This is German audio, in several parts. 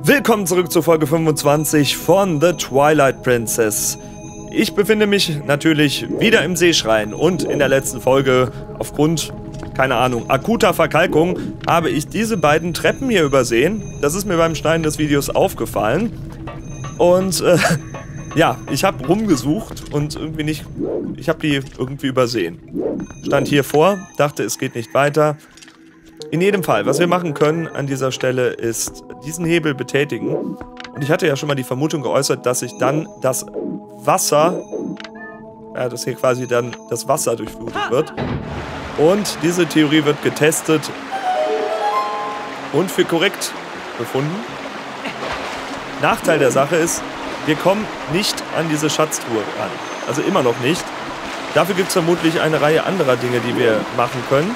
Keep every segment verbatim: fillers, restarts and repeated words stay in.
Willkommen zurück zur Folge fünfundzwanzig von The Twilight Princess. Ich befinde mich natürlich wieder im Seeschrein und in der letzten Folge, aufgrund, keine Ahnung, akuter Verkalkung, habe ich diese beiden Treppen hier übersehen. Das ist mir beim Schneiden des Videos aufgefallen. Und, äh, ja, ich habe rumgesucht und irgendwie nicht, ich habe die irgendwie übersehen. Stand hier vor, dachte, es geht nicht weiter. In jedem Fall, was wir machen können an dieser Stelle ist diesen Hebel betätigen. Und ich hatte ja schon mal die Vermutung geäußert, dass sich dann das Wasser, ja, dass hier quasi dann das Wasser durchflutet wird. Und diese Theorie wird getestet und für korrekt befunden. Nachteil der Sache ist, wir kommen nicht an diese Schatztruhe ran. Also immer noch nicht. Dafür gibt es vermutlich eine Reihe anderer Dinge, die wir machen können.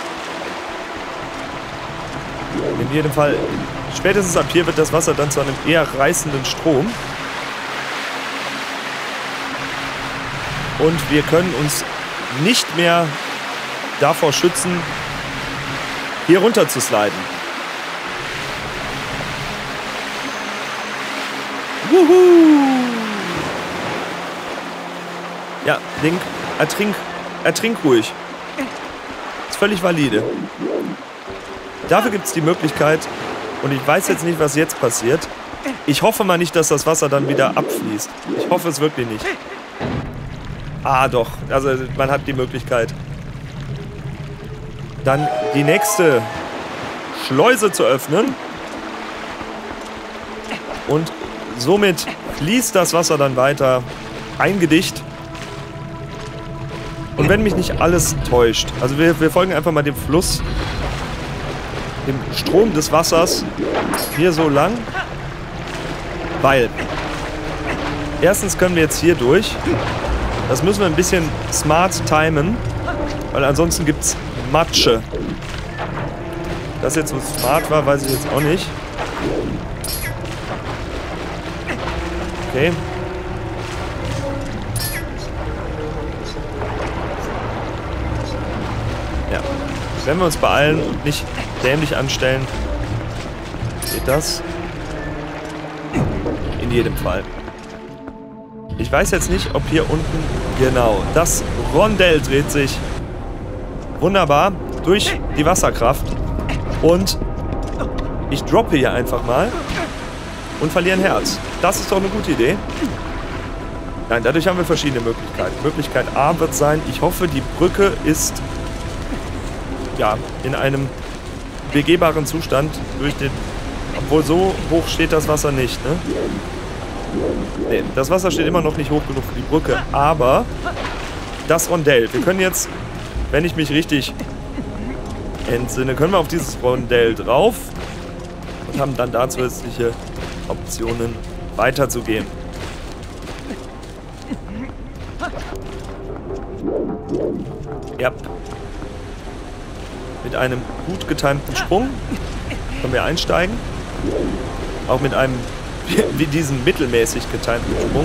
In jedem Fall, spätestens ab hier wird das Wasser dann zu einem eher reißenden Strom. Und wir können uns nicht mehr davor schützen, hier runter zu sliden. Wuhu! Ja, Link, ertrink, ertrink ruhig. Ist völlig valide. Dafür gibt es die Möglichkeit, und ich weiß jetzt nicht, was jetzt passiert. Ich hoffe mal nicht, dass das Wasser dann wieder abfließt. Ich hoffe es wirklich nicht. Ah, doch. Also man hat die Möglichkeit, dann die nächste Schleuse zu öffnen. Und somit fließt das Wasser dann weiter eingedicht. Und wenn mich nicht alles täuscht, also wir, wir folgen einfach mal dem Fluss, dem Strom des Wassers hier so lang, weil erstens können wir jetzt hier durch. Das müssen wir ein bisschen smart timen, weil ansonsten gibt es Matsche. Das jetzt so smart war, weiß ich jetzt auch nicht. Okay. Ja. Wenn wir uns beeilen und nicht dämlich anstellen, geht das. In jedem Fall. Ich weiß jetzt nicht, ob hier unten... Genau, das Rondell dreht sich wunderbar durch die Wasserkraft. Und ich droppe hier einfach mal und verliere ein Herz. Das ist doch eine gute Idee. Nein, dadurch haben wir verschiedene Möglichkeiten. Möglichkeit A wird sein, ich hoffe, die Brücke ist ja in einem begehbaren Zustand durch den... Obwohl so hoch steht das Wasser nicht, ne? Ne, das Wasser steht immer noch nicht hoch genug für die Brücke, aber das Rondell. Wir können jetzt, wenn ich mich richtig entsinne, können wir auf dieses Rondell drauf und haben dann da zusätzliche Optionen weiterzugehen. Ja. Mit einem gut getimten Sprung können wir einsteigen. Auch mit einem, wie diesen mittelmäßig getimten Sprung.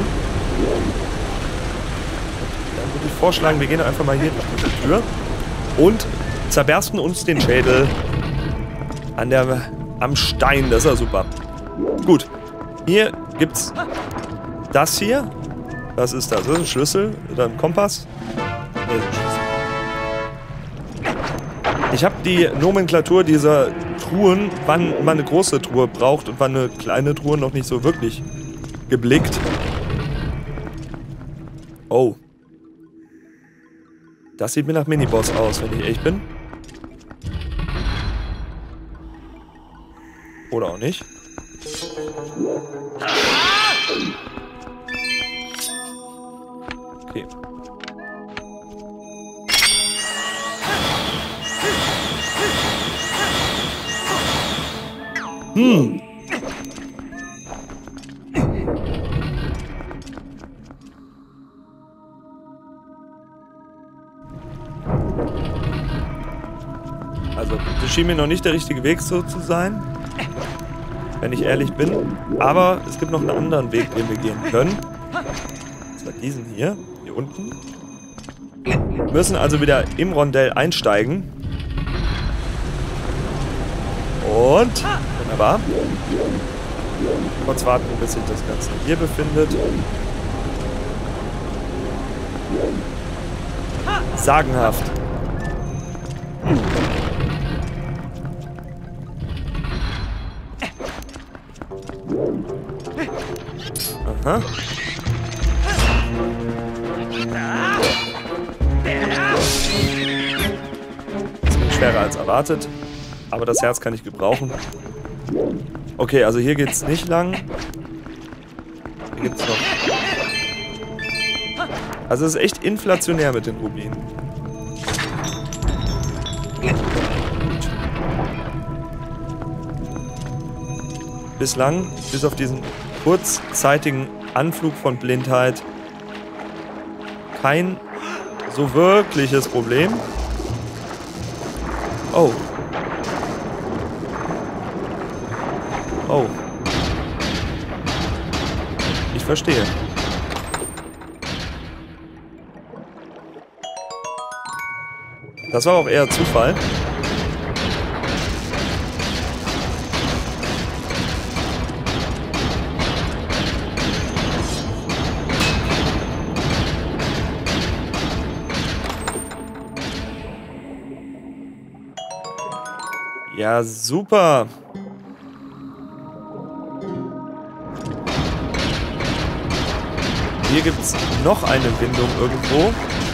Dann würde ich vorschlagen, wir gehen einfach mal hier durch diese Tür und zerbersten uns den Schädel an der, am Stein. Das ist ja super. Gut. Hier gibt's das hier. Was ist das? Das ist ein Schlüssel oder ein Kompass? Nee, ein Schlüssel. Ich habe die Nomenklatur dieser Truhen, wann man eine große Truhe braucht und wann eine kleine Truhe, noch nicht so wirklich geblickt. Oh. Das sieht mir nach Miniboss aus, wenn ich ehrlich bin. Oder auch nicht. Okay. Hm. Also, das schien mir noch nicht der richtige Weg so zu sein, wenn ich ehrlich bin. Aber es gibt noch einen anderen Weg, den wir gehen können. Das war diesen hier, hier unten. Wir müssen also wieder im Rondell einsteigen. Und, wunderbar. Kurz warten, bis sich das Ganze hier befindet. Sagenhaft. Aha. Das wird schwerer als erwartet, aber das Herz kann ich gebrauchen. Okay, also hier geht's nicht lang. Hier gibt's noch. Also es ist echt inflationär mit den Rubinen. Bislang, bis auf diesen kurzzeitigen Anflug von Blindheit, kein so wirkliches Problem. Oh. Oh. Ich verstehe. Das war auch eher Zufall. Ja, super. Hier gibt es noch eine Windung irgendwo.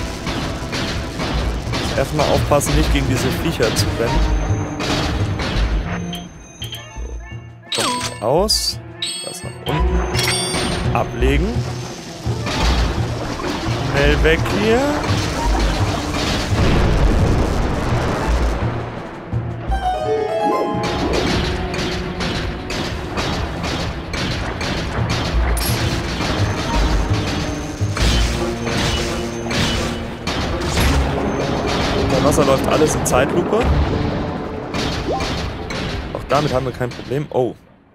Erstmal aufpassen, nicht gegen diese Viecher zu rennen. So, kommt aus. Das nach unten. Ablegen. Schnell weg hier. Wasser läuft alles in Zeitlupe. Auch damit haben wir kein Problem. Oh.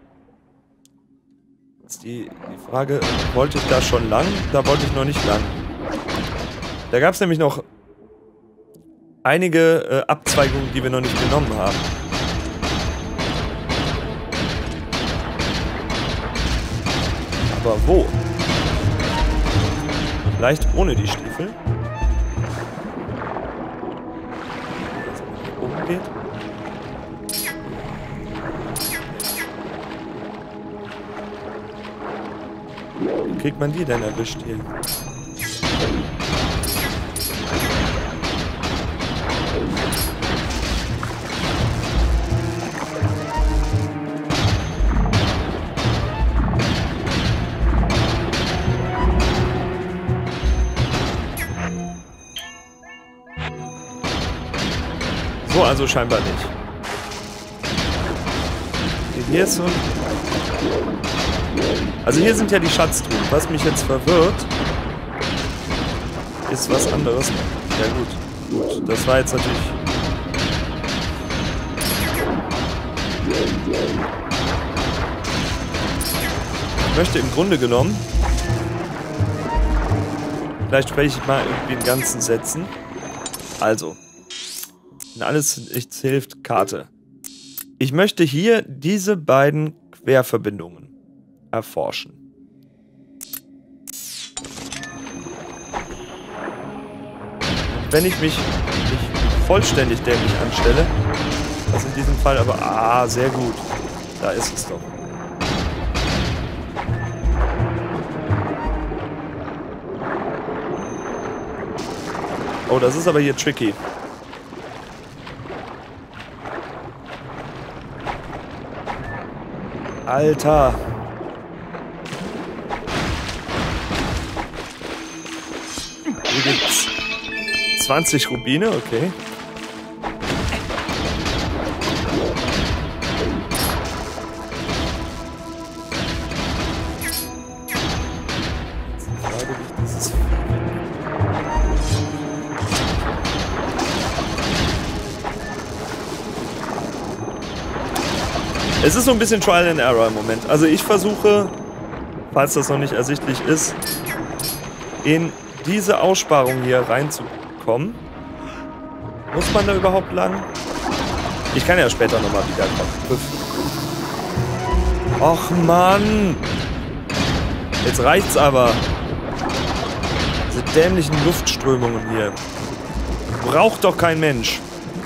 Jetzt die, die Frage, wollte ich da schon lang? Da wollte ich noch nicht lang. Da gab es nämlich noch einige äh, Abzweigungen, die wir noch nicht genommen haben. Aber wo? Vielleicht ohne die Stiefel? Geht. Wie kriegt man die denn erwischt hier? So, also scheinbar nicht. Hier ist so ein... Also hier sind ja die Schatztruhen. Was mich jetzt verwirrt, ist was anderes. Ja gut, gut. Das war jetzt natürlich... Ich möchte im Grunde genommen... Vielleicht spreche ich mal irgendwie in ganzen Sätzen. Also... Alles nichts hilft, Karte. Ich möchte hier diese beiden Querverbindungen erforschen. Wenn ich mich nicht vollständig dämlich anstelle, was in diesem Fall aber... Ah, sehr gut. Da ist es doch. Oh, das ist aber hier tricky. Alter. Hier gibt's zwanzig Rubine, okay. Es ist so ein bisschen Trial and Error im Moment. Also ich versuche, falls das noch nicht ersichtlich ist, in diese Aussparung hier reinzukommen. Muss man da überhaupt lang? Ich kann ja später nochmal wiederkommen. Och Mann! Jetzt reicht's aber. Diese dämlichen Luftströmungen hier. Braucht doch kein Mensch.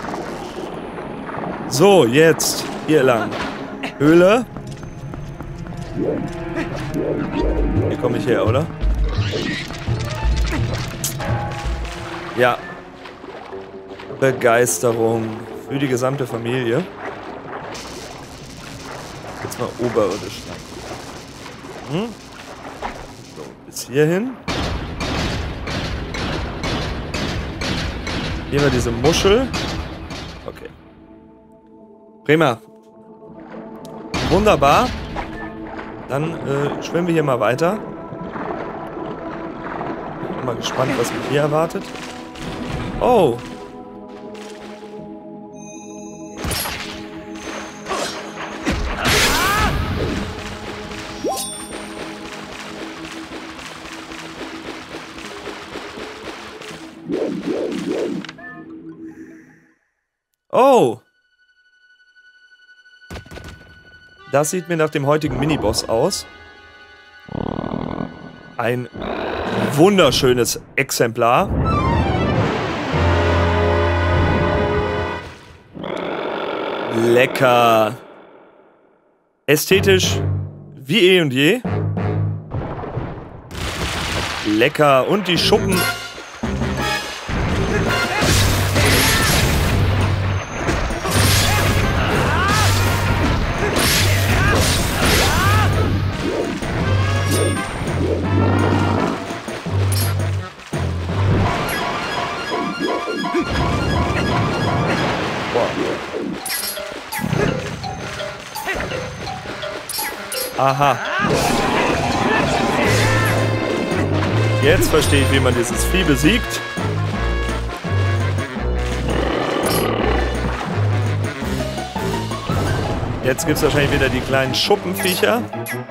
So, jetzt. Hier lang. Höhle. Hier komme ich her, oder? Ja. Begeisterung. Für die gesamte Familie. Jetzt mal oberirdisch lang. Hm? So, bis hierhin. Hier war diese Muschel. Okay. Prima. Wunderbar. Dann äh, schwimmen wir hier mal weiter. Bin mal gespannt, was mich hier erwartet. Oh. Oh! Das sieht mir nach dem heutigen Miniboss aus. Ein wunderschönes Exemplar. Lecker! Ästhetisch wie eh und je. Lecker! Und die Schuppen... Aha. Jetzt verstehe ich, wie man dieses Vieh besiegt. Jetzt gibt es wahrscheinlich wieder die kleinen Schuppenviecher.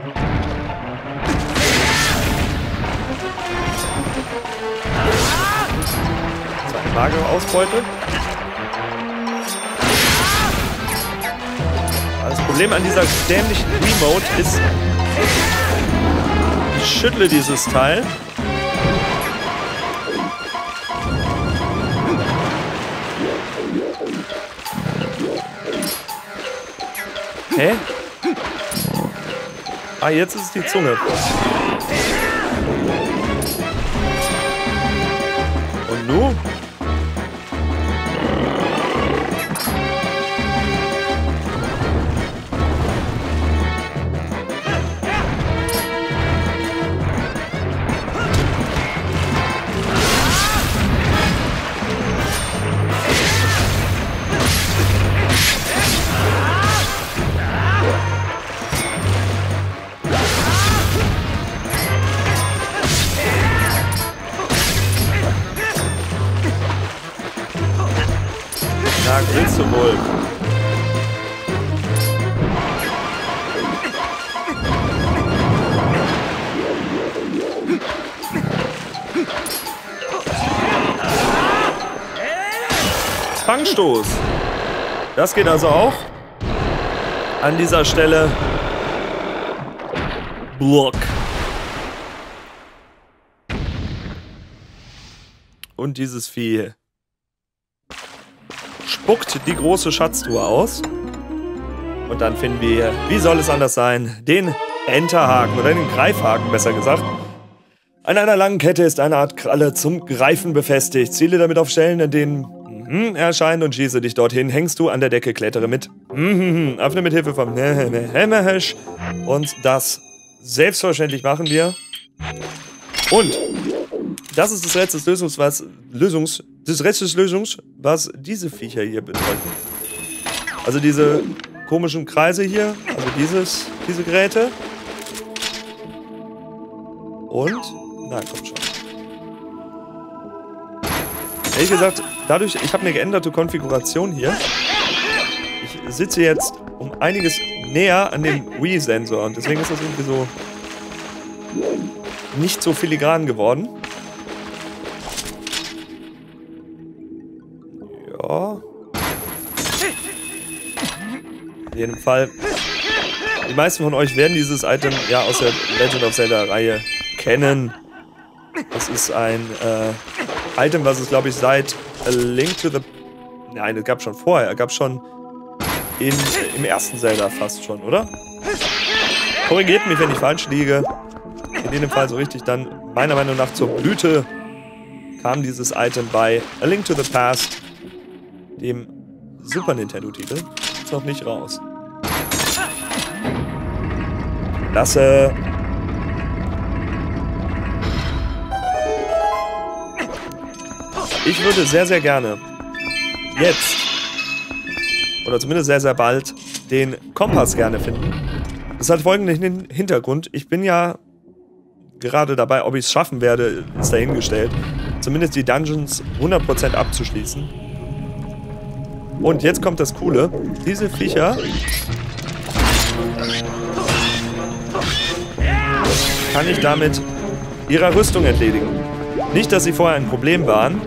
Das war eine magere Ausbeute. Das Problem an dieser dämlichen Remote ist, ich schüttle dieses Teil. Hä? Ah, jetzt ist es die Zunge. Und nu? Na, willst du wohl? Fangstoß. Das geht also auch. An dieser Stelle. Block. Und dieses Vieh spuckt die große Schatztruhe aus. Und dann finden wir, wie soll es anders sein, den Enterhaken oder den Greifhaken, besser gesagt. An einer langen Kette ist eine Art Kralle zum Greifen befestigt. Ziele damit auf Stellen, in denen mm, erscheinen und schieße dich dorthin. Hängst du an der Decke, klettere mit. Mm, öffne mit Hilfe vom Hammerhash. Und das selbstverständlich machen wir. Und das ist das Rätsel des Lösungs, was Lösungs, des Rätsels des Lösungs, was diese Viecher hier bedeuten. Also diese komischen Kreise hier, also dieses, diese Geräte. Und, na kommt schon. Ehrlich gesagt, dadurch, ich habe eine geänderte Konfiguration hier. Ich sitze jetzt um einiges näher an dem Wii-Sensor und deswegen ist das irgendwie so nicht so filigran geworden. Ja. In jedem Fall Die meisten von euch werden dieses Item ja aus der Legend of Zelda-Reihe kennen. Das ist ein äh, Item, was es, glaube ich, seit A Link to the... Nein, es gab schon vorher. Es gab schon in, im ersten Zelda fast schon, oder? Korrigiert mich, wenn ich falsch liege. In jedem Fall so richtig dann, meiner Meinung nach, zur Blüte kam dieses Item bei A Link to the Past, dem Super Nintendo-Titel. Ist noch nicht raus. Lasse. Ich würde sehr, sehr gerne jetzt, oder zumindest sehr, sehr bald, den Kompass gerne finden. Das hat folgenden Hintergrund. Ich bin ja gerade dabei, ob ich es schaffen werde, ist dahingestellt, zumindest die Dungeons hundert Prozent abzuschließen. Und jetzt kommt das Coole. Diese Viecher kann ich damit ihrer Rüstung entledigen. Nicht, dass sie vorher ein Problem waren.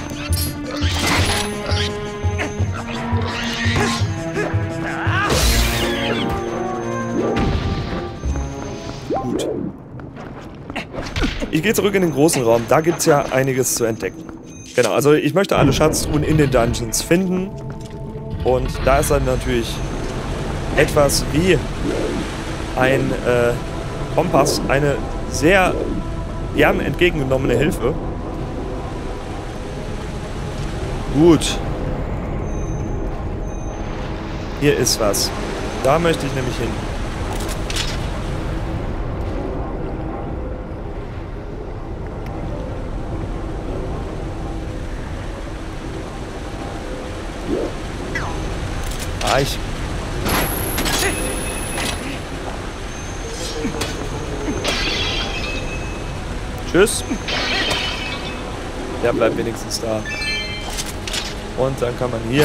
Gut. Ich gehe zurück in den großen Raum. Da gibt es ja einiges zu entdecken. Genau, also ich möchte alle Schatztruhen in den Dungeons finden. Und da ist dann natürlich etwas wie ein äh, Kompass eine sehr gern entgegengenommene Hilfe. Gut. Hier ist was. Da möchte ich nämlich hin. Ah, ich... Tschüss. Der bleibt wenigstens da. Und dann kann man hier...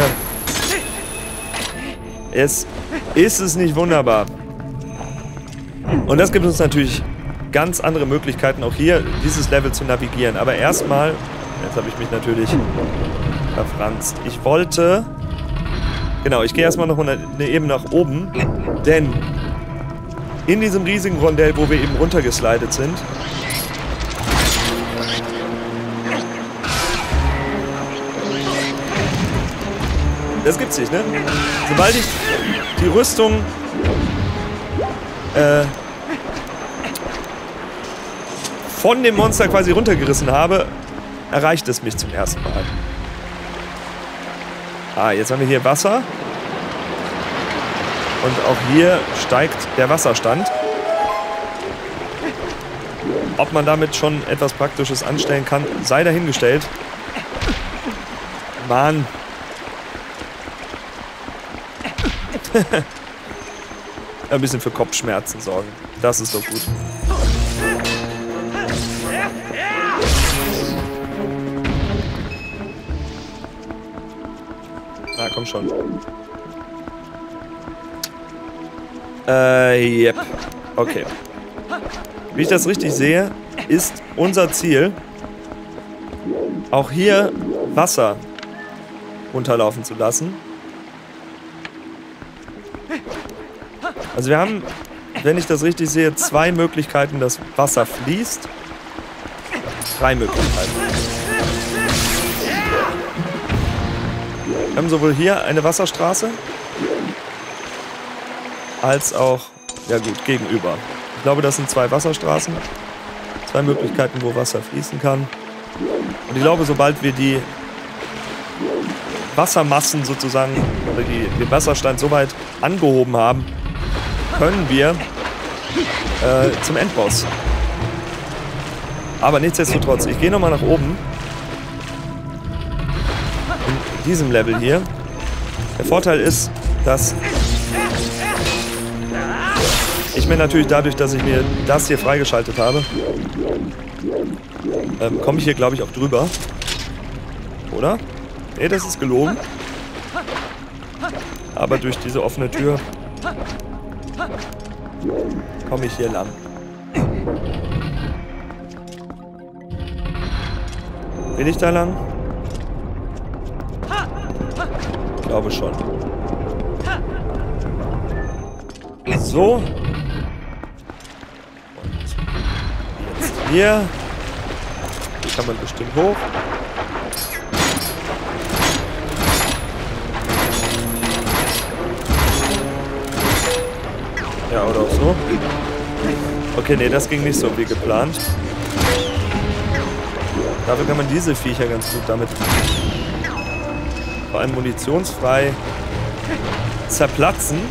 Es ist es nicht wunderbar. Und das gibt uns natürlich ganz andere Möglichkeiten, auch hier dieses Level zu navigieren. Aber erstmal... Jetzt habe ich mich natürlich verfranst. Ich wollte... Genau, ich gehe erstmal noch eine Ebene nach oben. Denn in diesem riesigen Rondell, wo wir eben runtergeslidet sind... Das gibt's nicht, ne? Sobald ich die Rüstung äh, von dem Monster quasi runtergerissen habe, erreicht es mich zum ersten Mal. Ah, jetzt haben wir hier Wasser. Und auch hier steigt der Wasserstand. Ob man damit schon etwas Praktisches anstellen kann, sei dahingestellt. Mann. Ein bisschen für Kopfschmerzen sorgen. Das ist doch gut. Na, komm schon. Äh, yep. Okay. Wie ich das richtig sehe, ist unser Ziel, auch hier Wasser runterlaufen zu lassen. Also wir haben, wenn ich das richtig sehe, zwei Möglichkeiten, dass Wasser fließt. Drei Möglichkeiten. Wir haben sowohl hier eine Wasserstraße, als auch, ja gut, gegenüber. Ich glaube, das sind zwei Wasserstraßen. Zwei Möglichkeiten, wo Wasser fließen kann. Und ich glaube, sobald wir die Wassermassen sozusagen, oder die, den Wasserstand so weit angehoben haben, können wir äh, zum Endboss. Aber nichtsdestotrotz, ich gehe nochmal nach oben. In diesem Level hier. Der Vorteil ist, dass ich mir natürlich dadurch, dass ich mir das hier freigeschaltet habe, ähm, komme ich hier, glaube ich, auch drüber. Oder? Nee, das ist gelogen. Aber durch diese offene Tür komme ich hier lang. Will ich da lang? Ich glaube schon. So. Und jetzt hier. Hier kann man bestimmt hoch. Ja, oder auch so. Okay, nee, das ging nicht so wie geplant. Dafür kann man diese Viecher ganz gut damit vor allem munitionsfrei zerplatzen.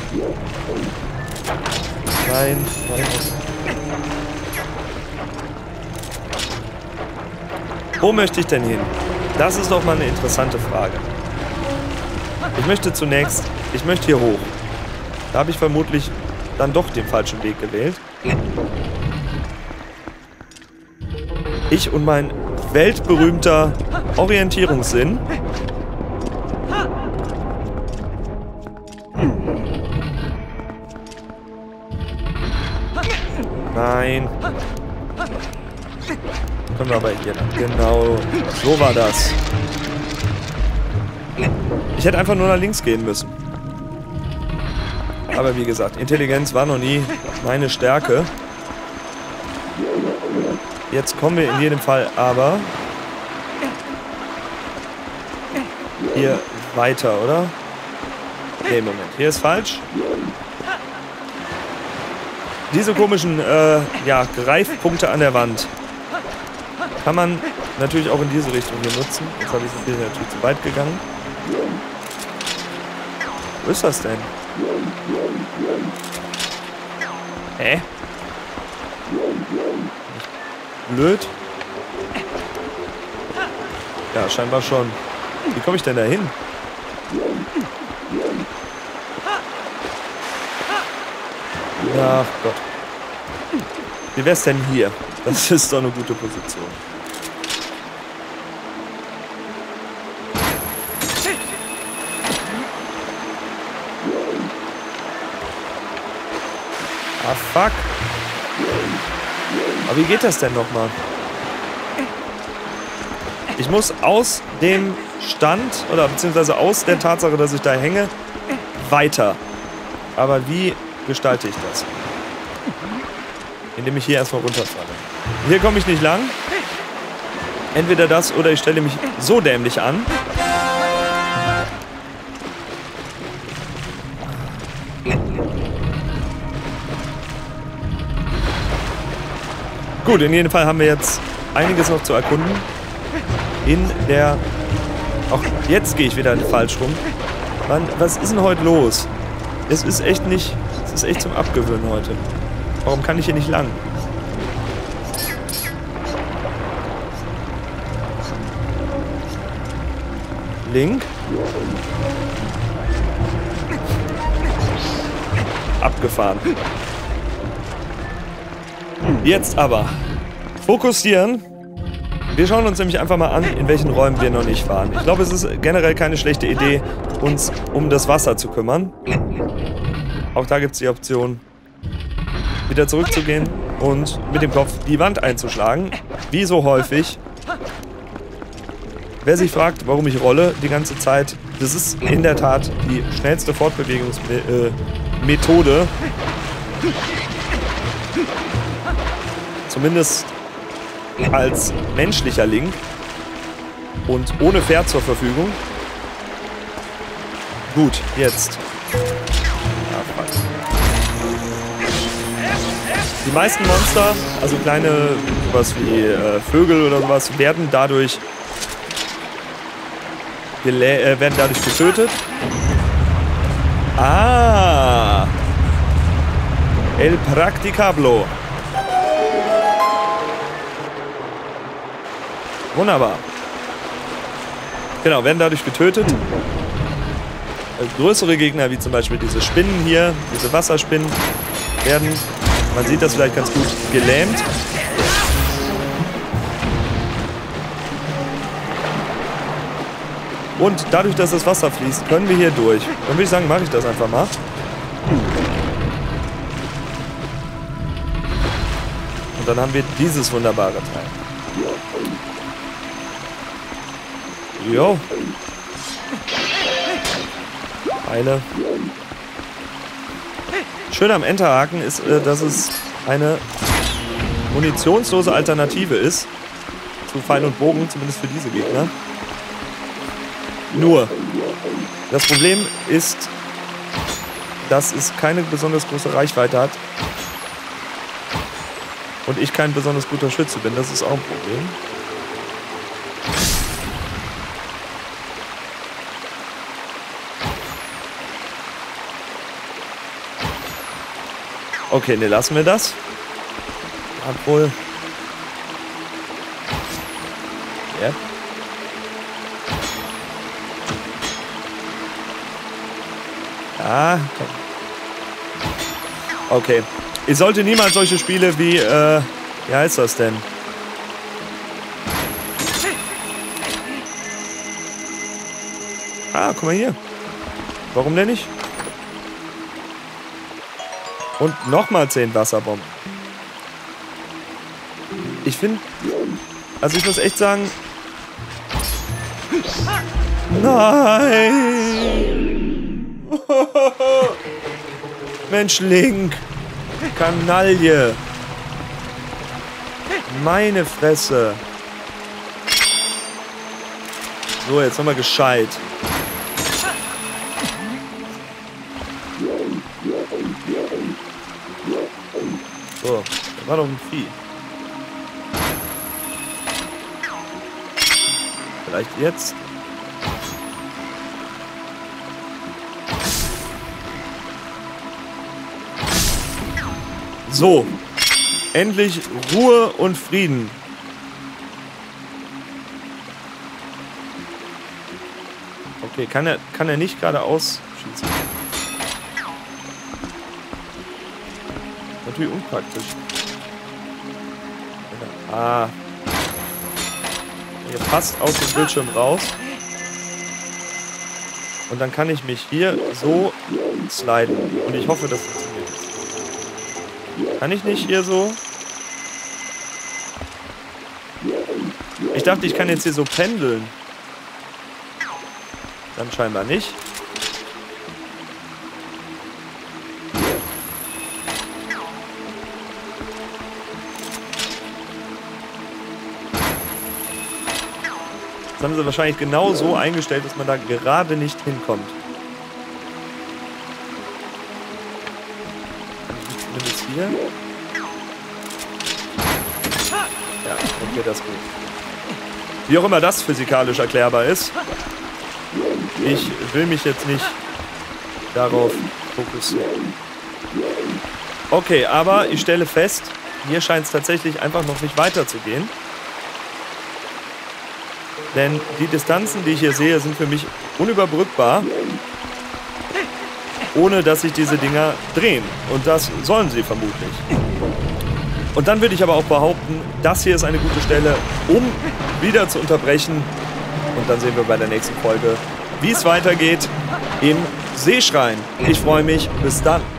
Nein, nein. Wo möchte ich denn hin? Das ist doch mal eine interessante Frage. Ich möchte zunächst, ich möchte hier hoch. Da habe ich vermutlich dann doch den falschen Weg gewählt. Ich und mein weltberühmter Orientierungssinn. Nein. Können wir aber hier lang. Genau. So war das. Ich hätte einfach nur nach links gehen müssen. Aber wie gesagt, Intelligenz war noch nie meine Stärke. Jetzt kommen wir in jedem Fall aber hier weiter, oder? Nee, Moment. Hier ist falsch. Diese komischen äh, ja, Greifpunkte an der Wand kann man natürlich auch in diese Richtung hier nutzen. Jetzt habe ich es natürlich zu weit gegangen. Wo ist das denn? Hä? Blöd? Ja, scheinbar schon. Wie komme ich denn da hin? Ach Gott. Wie wär's denn hier? Das ist doch eine gute Position. Ah, fuck. Aber wie geht das denn nochmal? Ich muss aus dem Stand, oder beziehungsweise aus der Tatsache, dass ich da hänge, weiter. Aber wie gestalte ich das? Indem ich hier erstmal runterfalle. Hier komme ich nicht lang. Entweder das oder ich stelle mich so dämlich an. Gut, in jedem Fall haben wir jetzt einiges noch zu erkunden. In der... Auch jetzt gehe ich wieder falsch rum. Mann, was ist denn heute los? Es ist echt nicht... Es ist echt zum Abgewöhnen heute. Warum kann ich hier nicht lang? Link. Abgefahren. Jetzt aber. Fokussieren. Wir schauen uns nämlich einfach mal an, in welchen Räumen wir noch nicht waren. Ich glaube, es ist generell keine schlechte Idee, uns um das Wasser zu kümmern. Auch da gibt es die Option, wieder zurückzugehen und mit dem Kopf die Wand einzuschlagen. Wie so häufig. Wer sich fragt, warum ich rolle die ganze Zeit, das ist in der Tat die schnellste Fortbewegungsmethode. Zumindest als menschlicher Link und ohne Pferd zur Verfügung. Gut, jetzt. Ah, fuck. Die meisten Monster, also kleine, sowas wie äh, Vögel oder sowas, werden dadurch äh, werden dadurch getötet. Ah! El Practicablo. Wunderbar. Genau, werden dadurch getötet. Größere Gegner, wie zum Beispiel diese Spinnen hier, diese Wasserspinnen, werden, man sieht das vielleicht ganz gut, gelähmt. Und dadurch, dass das Wasser fließt, können wir hier durch. Dann würde ich sagen, mache ich das einfach mal. Und dann haben wir dieses wunderbare Teil. Jo. Schön am Enterhaken ist, äh, dass es eine munitionslose Alternative ist zu Pfeil und Bogen, zumindest für diese Gegner. Nur, das Problem ist, dass es keine besonders große Reichweite hat und ich kein besonders guter Schütze bin. Das ist auch ein Problem. Okay, ne, lassen wir das. Obwohl. Ja. Ah, komm. Okay. Ich sollte niemals solche Spiele wie, äh, wie heißt das denn? Ah, guck mal hier. Warum denn nicht? Und nochmal zehn Wasserbomben. Ich finde... Also ich muss echt sagen... Nein! Mensch, Link! Kanaille! Meine Fresse! So, jetzt nochmal gescheit. So, das war doch ein Vieh. Vielleicht jetzt. So. Endlich Ruhe und Frieden. Okay, kann er, kann er nicht geradeaus schießen. Natürlich unpraktisch. Ah. Hier fast aus dem Bildschirm raus. Und dann kann ich mich hier so sliden. Und ich hoffe, das funktioniert jetzt. Kann ich nicht hier so? Ich dachte, ich kann jetzt hier so pendeln. Dann scheinbar nicht. Das haben sie wahrscheinlich genau so eingestellt, dass man da gerade nicht hinkommt. Zumindest hier. Ja, okay, das gut. Wie auch immer das physikalisch erklärbar ist. Ich will mich jetzt nicht darauf fokussieren. Okay, aber ich stelle fest, hier scheint es tatsächlich einfach noch nicht weiterzugehen. Denn die Distanzen, die ich hier sehe, sind für mich unüberbrückbar, ohne dass sich diese Dinger drehen. Und das sollen sie vermutlich. Und dann würde ich aber auch behaupten, das hier ist eine gute Stelle, um wieder zu unterbrechen. Und dann sehen wir bei der nächsten Folge, wie es weitergeht im Seeschrein. Ich freue mich. Bis dann.